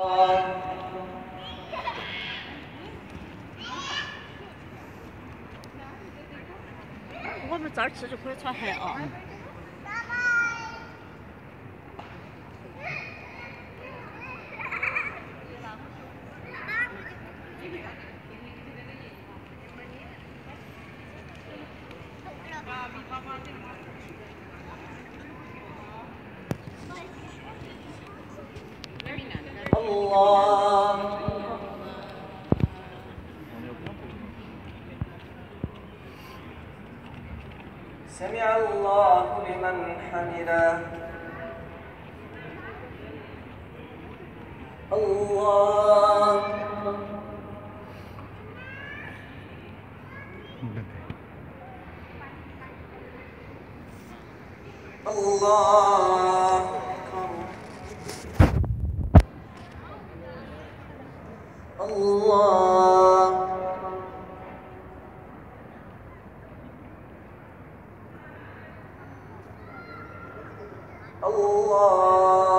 我们这儿吃就可以穿黑啊。 الله سمع الله لمن حمده الله الله الله الله